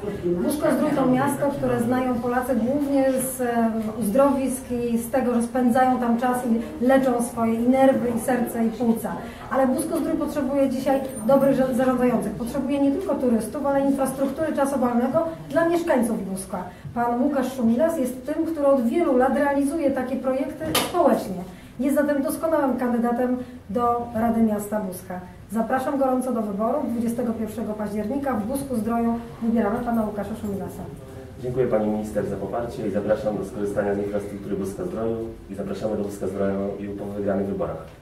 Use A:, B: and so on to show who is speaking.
A: Busko-Zdrój to miasto, które znają Polacy głównie z uzdrowisk i z tego, że spędzają tam czas i leczą swoje i nerwy, i serce, i płuca. Ale Busko-Zdrój potrzebuje dzisiaj dobrych zarządzających. Potrzebuje nie tylko turystów, ale infrastruktury czasobalnego dla mieszkańców Buska. Pan Łukasz Szumilas jest tym, który od wielu lat realizuje takie projekty społecznie. Jest zatem doskonałym kandydatem do Rady Miasta Buska. Zapraszam gorąco do wyboru. 21 października w Busku-Zdroju wybieramy pana Łukasza Szumilasa.
B: Dziękuję pani minister za poparcie i zapraszam do skorzystania z infrastruktury Buska-Zdroju i zapraszamy do Buska-Zdroju i po wygranych wyborach.